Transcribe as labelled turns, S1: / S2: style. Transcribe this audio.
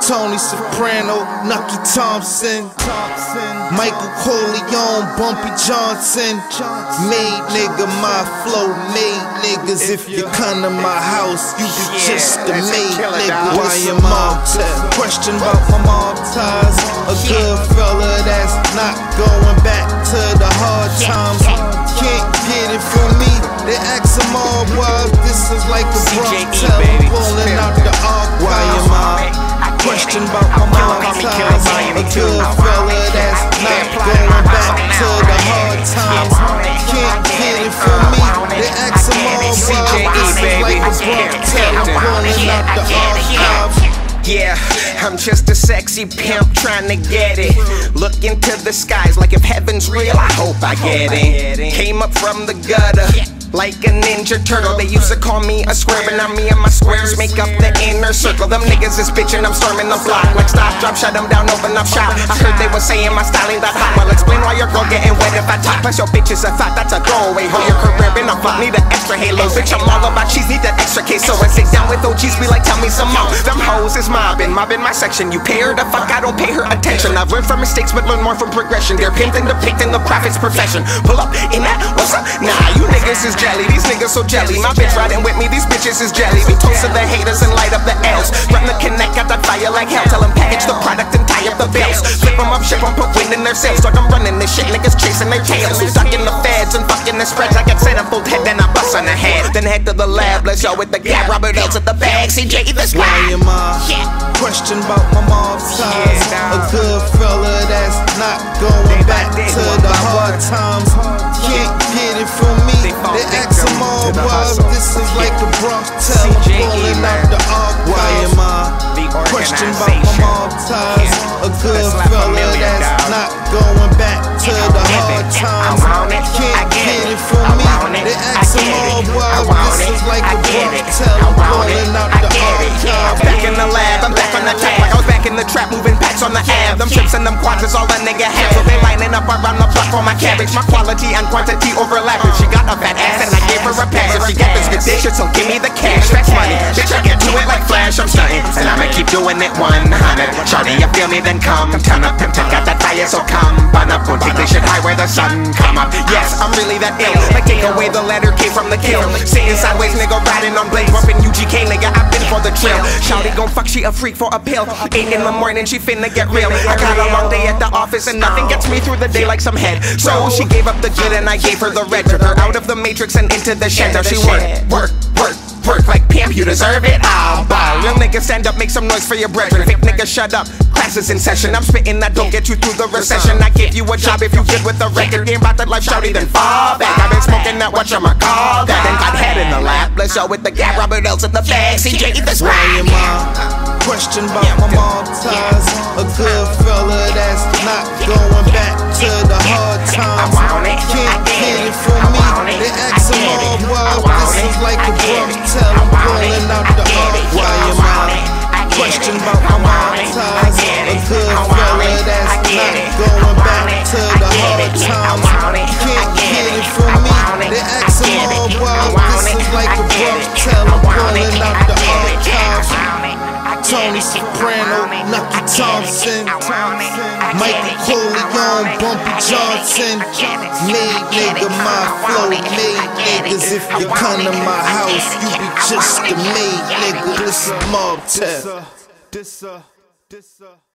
S1: Tony Soprano, Nucky Thompson, Michael Corleone, Bumpy Johnson. Made nigga my flow, made niggas. If you come to my house, you be just a made nigga. Why your mom test? Question about my mom ties. A good fella that's not going back to the hard times. Can't get it from me. They ask them all why this is like a Bronx tell them pulling out the archives. Why your mom? Question about my mom's ties. A good fella that's not going back to the hard times. Can't get it from me. They ask them all why this is like a Bronx tell them pulling out the archives.
S2: Yeah, I'm just a sexy pimp trying to get it. Look into the skies like if heaven's real, I hope I get it. Came up from the gutter like a ninja turtle. They used to call me a square, but now me and my squares make up the inner circle. Them niggas is bitchin', I'm storming the block like stop, drop, shut them down, open up shop. I heard they was saying my style ain't that hot. Well, explain why your girl getting wet if I talk. Plus your bitch is a thought, that's a throwaway. Hold your career in a fuck, need an extra halo. Bitch, I'm all about cheese, need that extra queso. And sit down with OGs, be like, tell me some more. Them hoes is mobbing my section. You pay her the fuck, I don't pay her attention. I've learned from mistakes, but learn more from progression. They're pimped and depicting the prophet's profession. Pull up in that, what's up? Nah, you niggas is jelly, these niggas so jelly. My bitch riding with me, these bitches is jelly. Be toast to the haters and light up the L's. Run the connect, got that fire like hell. Tell them package the product and tie up the bells. Flip them up, ship them, put wind in their sails. Like I'm running this shit, niggas chasing their tails. Stuck in the feds and fucking the spreads. I get centerfold head, then I bust on the head. Then head to the lab, let's go with the gap. Robert L's at the bag, CJ the squad.
S1: Why your mom? Question about my mom's ties. A good fella that's not going back to the hard times. Can't get it from me. They ask them all why this is like a Bronx tell them pulling out the archives. Why your mom? Question about my mom's ties. A good fella that's not going back to the hard times. Can't get it from me. They ask them all why this is like a Bronx tell them pulling out the archives.
S2: Back in the lab, I'm back on the track like I was back in the trap, moving packs on the ab. Them trips and them quads is all a nigga has. So they lining up around the block for my cabbage. My quality and quantity overlapping. She got a fat ass and I gave her a pass. If she got this good dish, so give me the cash. That's money, bitch, I get to it like Flash. I'm stunting, and I'ma keep doing it 100. Shawty, you feel me, then come. Turn up, pimp, got that fire, so come. Bun up, won't take this shit high where the sun come up. Yes, I'm really that ill. Like take away the letter K from the kill. Sitting sideways, nigga, riding on blades. Bumping UGK, nigga, I've been for the trail. Shawty gon' fuck, she a freak for a pill. 8 in the morning, she finna get real. I got a long day at the office and nothing gets me through the day like some head. So she gave up the good and I gave her the red. Took her out of the matrix and into the shed. Now she work like pimp, you deserve it. I'll bow. Real niggas stand up, make some noise for your brethren. Fake niggas shut up, classes in session. I'm spitting that don't get you through the recession. I give you a job if you good with the record. Ain't about that life, shawty, then fall back. I've been smoking that, whatchamacall that. Then got head in the lap, let's go with the gap. Robert L's at the bag, CJ the squad.
S1: Why your mom? Question about my mom's ties. A good fella that's not going back to the hard times. Can't get it from me. They ask them all why this is like a Bronx tell them pulling out the archives. Why your mom? Question about my mom's ties. A good fella that's not going back to the hard times. Can't get it from me. They ask them all why this is like a Bronx tell them pulling out the archives. Tony Soprano, Nucky Thompson, Michael Corleone, Bumpy Johnson. Made nigga my flow, made niggas. If you come to my house, you be just a made nigga. This is Mob Tech.